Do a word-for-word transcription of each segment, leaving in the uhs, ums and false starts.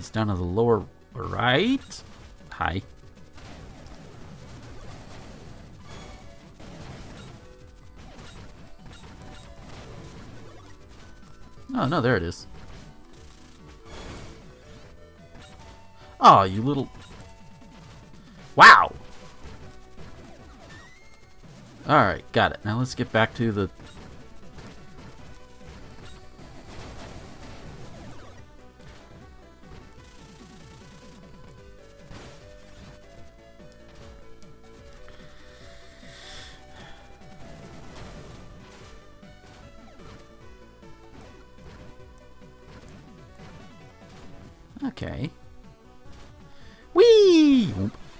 It's down to the lower right. Hi. Oh, no, there it is. Oh, you little... Wow! Alright, got it. Now let's get back to the... Okay. Whee!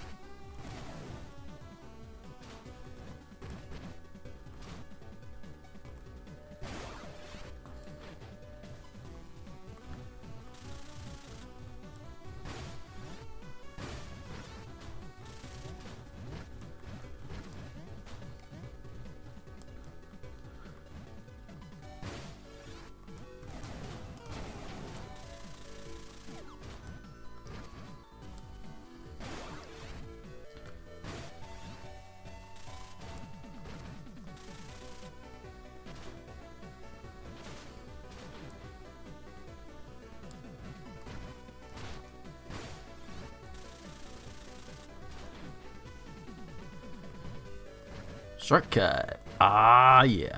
Shortcut. Ah, yeah.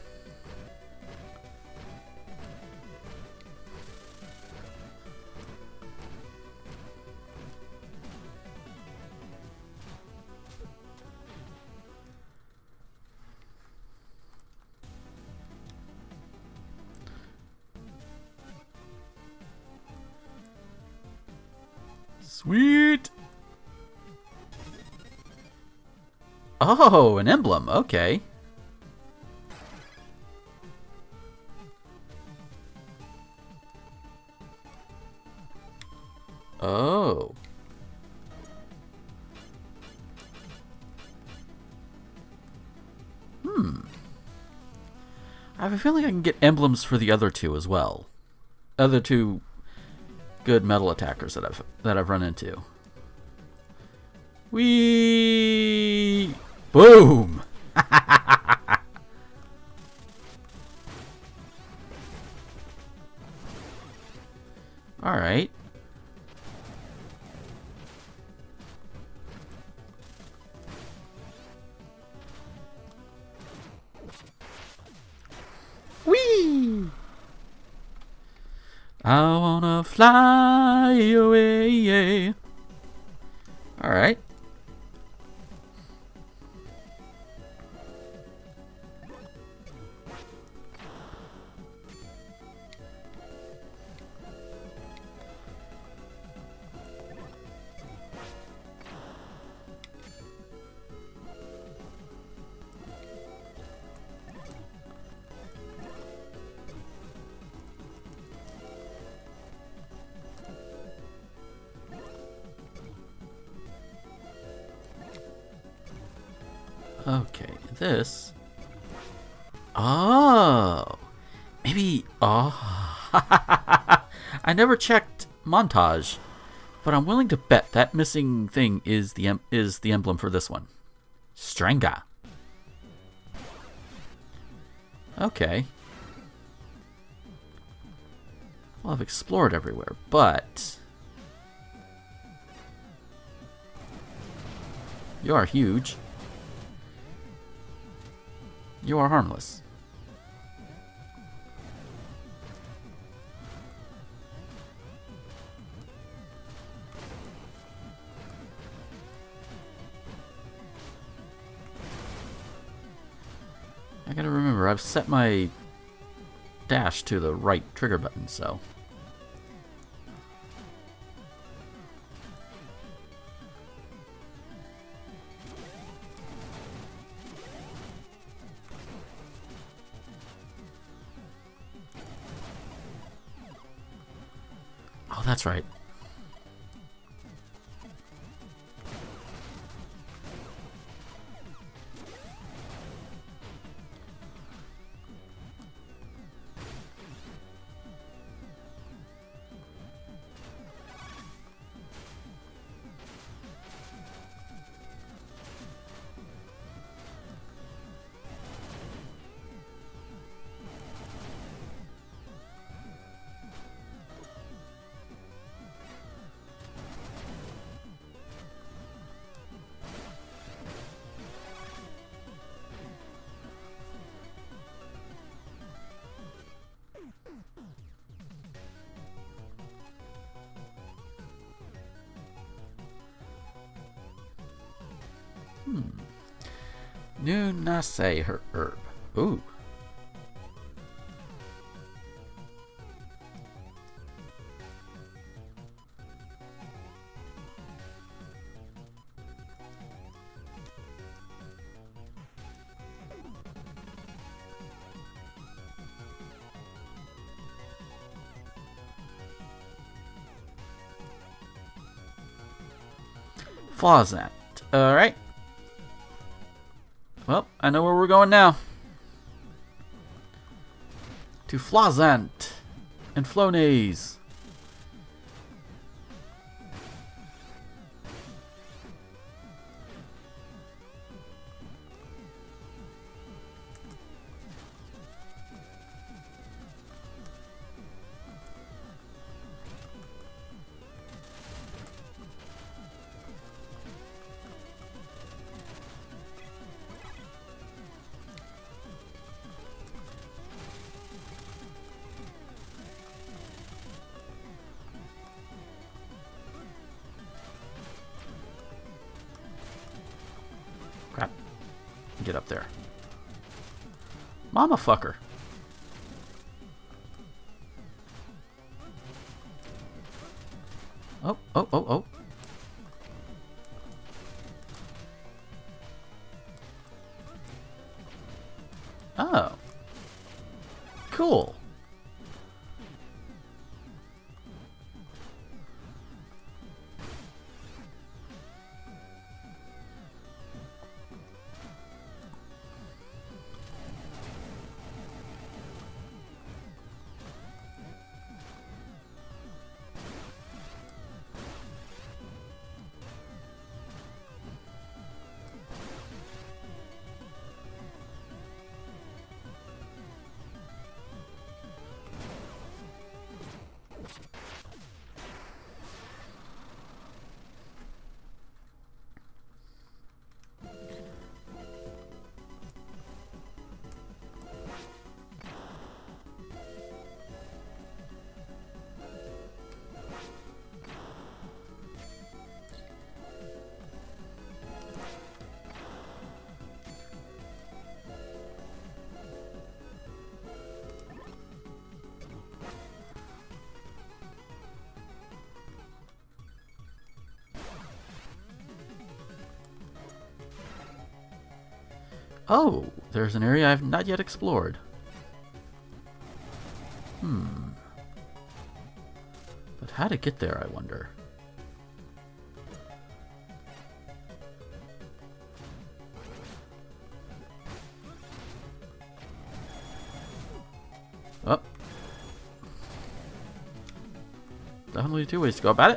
Sweet. Oh, an emblem. Okay. Oh. Hmm. I have a feeling I can get emblems for the other two as well. Other two good metal attackers that I've that I've run into. Whee! Boom! All right. Whee! I wanna fly away. All right. Okay, this. Oh, maybe. Oh, I never checked montage, but I'm willing to bet that missing thing is the em is the emblem for this one. Stranga. Okay. Well, I've explored everywhere, but you are huge. You are harmless. I gotta remember, I've set my dash to the right trigger button, so... Oh, that's right. New Nase her herb. Ooh. Flazant. Alright. Well, I know where we're going now. To Flazant and Flonase. Crap. Get up there. Mama fucker. Oh, oh, oh, oh. Oh. Cool. Oh, there's an area I've not yet explored. Hmm. But how to get there, I wonder. Oh. Definitely two ways to go about it.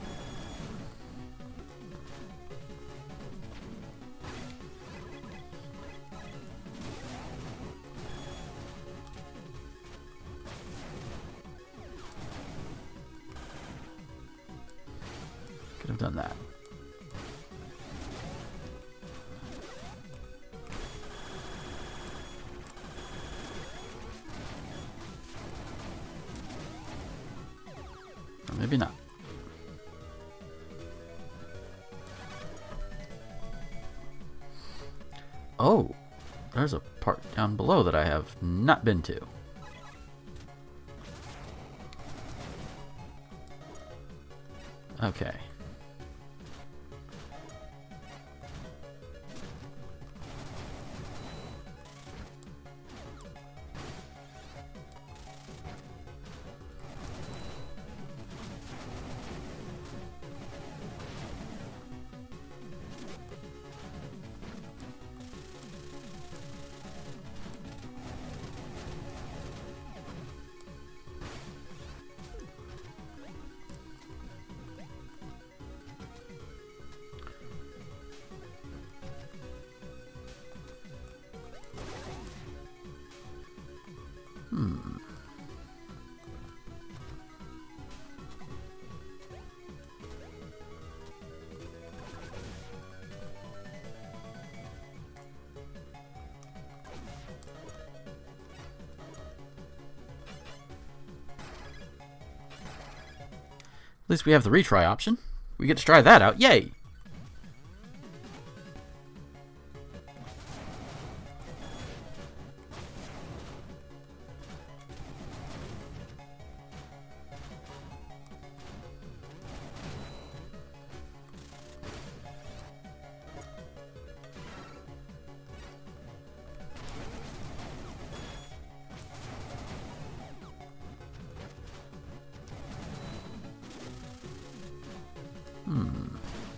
Could have done that. Or maybe not. Oh, there's a part down below that I have not been to. Okay. Hmm. At least we have the retry option. We get to try that out. Yay! Hmm.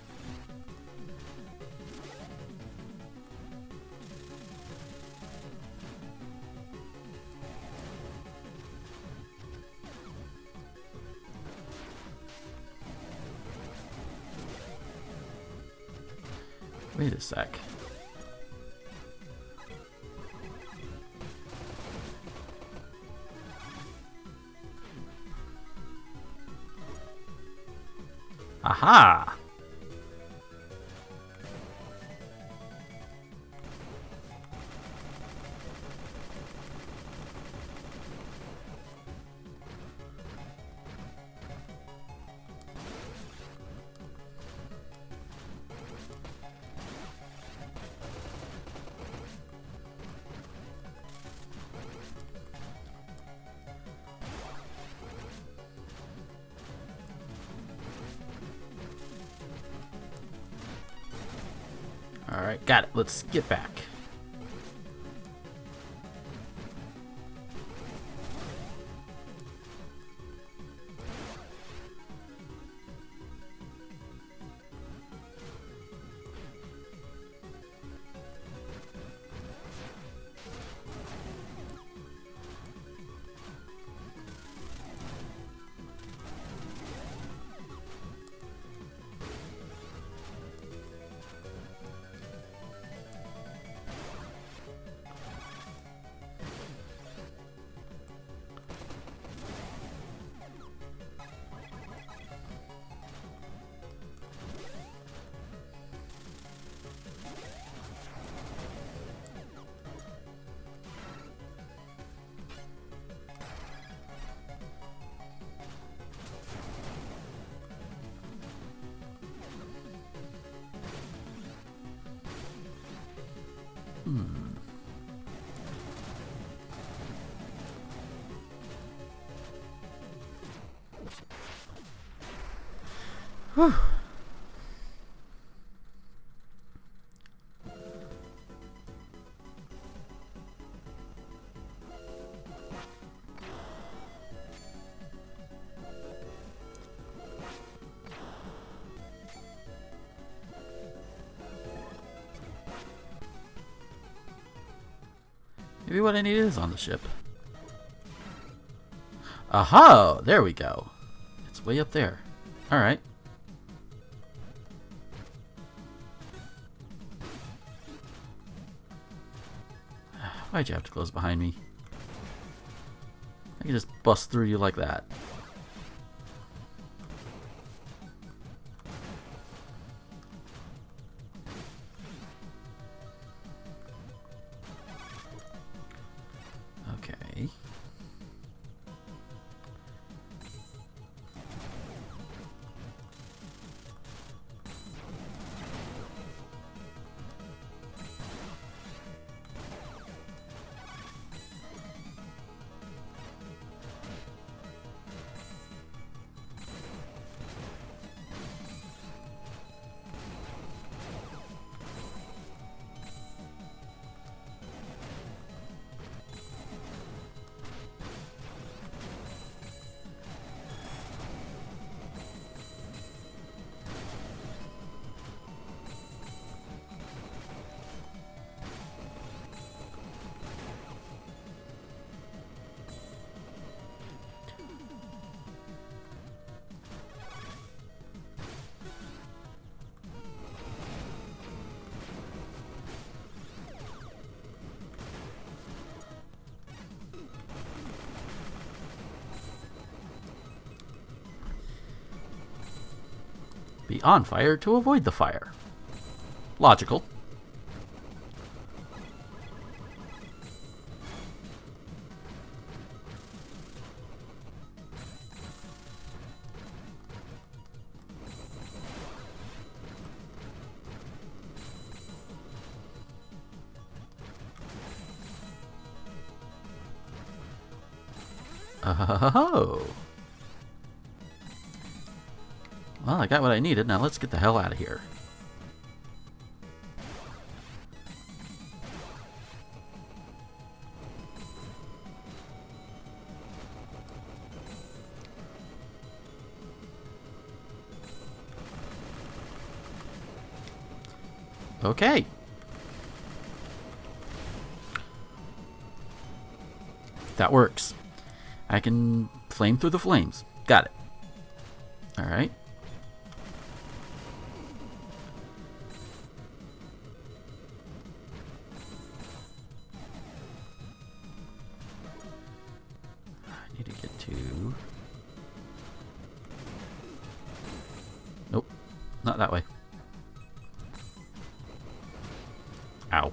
Wait a sec. Aha! Alright, got it. Let's get back. Hmm. Whew. Maybe what I need is on the ship. Aha! There we go. It's way up there. Alright. Why'd you have to close behind me? I can just bust through you like that. Okay. Be on fire to avoid the fire. Logical. Oh. Well, I got what I needed. Now let's get the hell out of here. Okay. That works. I can flame through the flames. Got it. Alright. I need to get to... Nope. Not that way. Ow.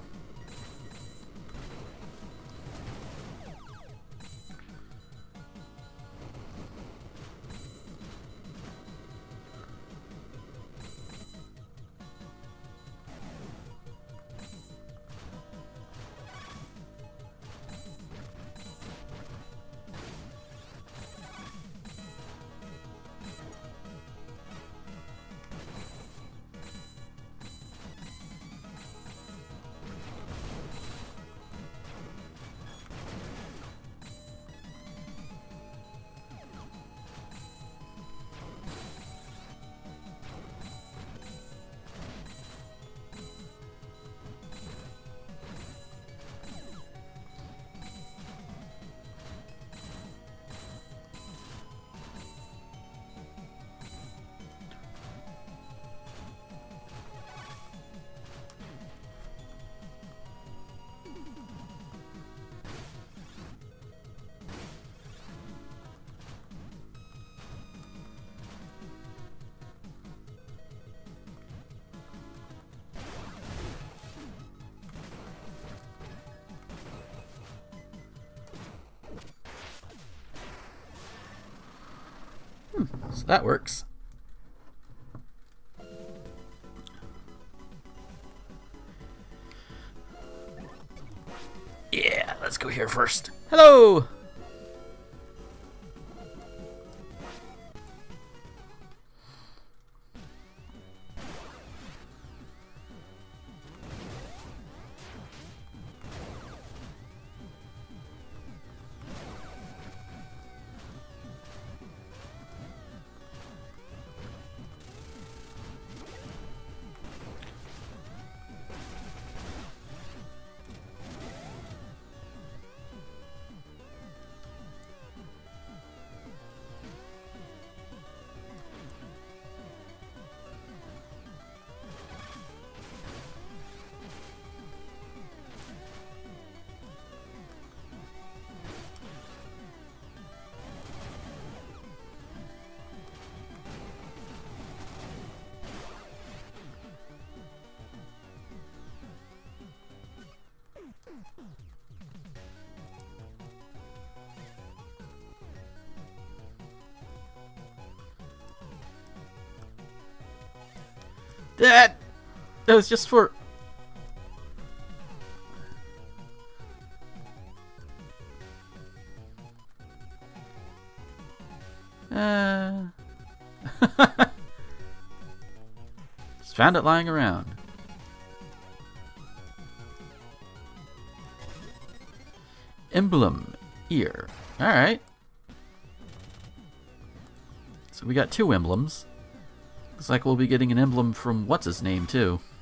So that works. Yeah, let's go here first. Hello! That that was just for uh just found it lying around. Emblem ear. All right. So we got two emblems. Looks like we'll be getting an emblem from what's his name too.